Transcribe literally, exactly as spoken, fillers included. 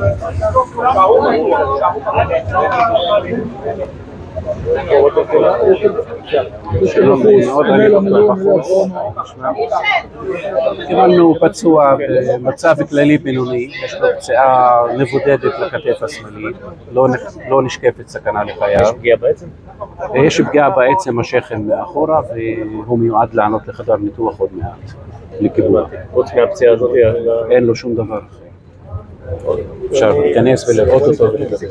שלום, מאוד אני דוקטור בחוץ. קיבלנו פצוע במצב כללי בינוני, יש לו פציעה מבודדת לכתף השמאלית, לא נשקפת סכנה לחייו. יש פגיעה בעצם? יש פגיעה בעצם השכם מאחורה, והוא מיועד לענות לחדר ניתוח עוד מעט, לכיבוד. חוץ מהפציעה הזאת? אין לו שום דבר. אפשר להיכנס ולראות אותו ולדבר.